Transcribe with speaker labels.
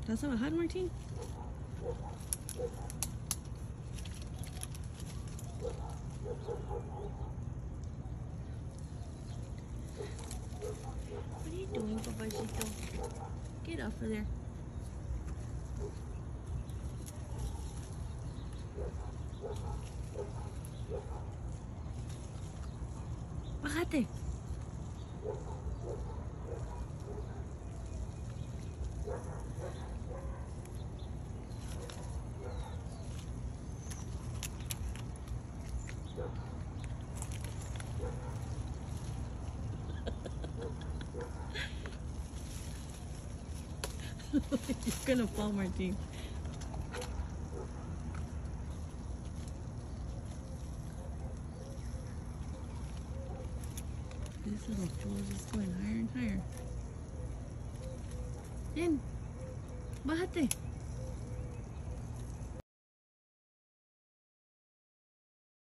Speaker 1: ¿Estás a bajar, Marteen? What are you doing, papacito? Get off of there. Bájate. You're gonna fall, Marteen. This little fool is just going higher and higher. Ven, bájate.